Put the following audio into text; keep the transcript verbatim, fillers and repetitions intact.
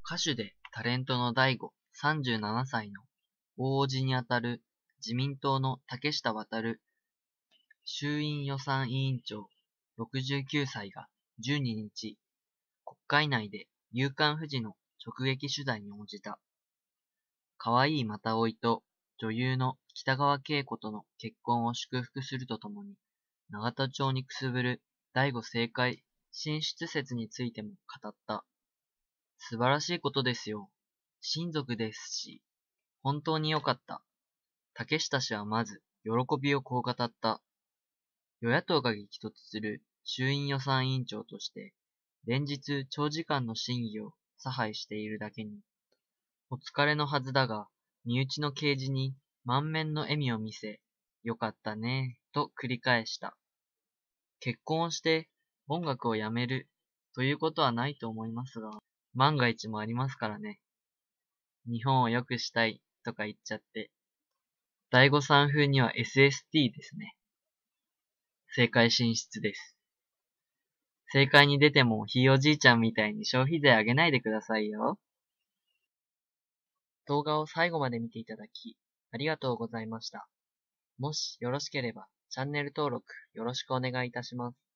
歌手でタレントの大悟さんじゅうななさいの大叔父にあたる自民党の竹下亘衆院予算委員長ろくじゅうきゅうさいがじゅうににち、国会内で夕刊フジの直撃取材に応じた。可愛い又生と女優の北川景子との結婚を祝福するとともに、永田町にくすぶる大悟政界進出説についても語った。素晴らしいことですよ。親族ですし、本当に良かった。竹下氏はまず、喜びをこう語った。与野党が激突する衆院予算委員長として、連日長時間の審議を差配しているだけに、お疲れのはずだが、身内の啓示に満面の笑みを見せ、よかったねぇ、と繰り返した。結婚をして音楽をやめるということはないと思いますが、万が一もありますからね。日本を良くしたいとか言っちゃって。大悟さん風には エスエスティー ですね。政界進出です。政界に出てもひいおじいちゃんみたいに消費税上げないでくださいよ。動画を最後まで見ていただき、ありがとうございました。もしよろしければチャンネル登録よろしくお願いいたします。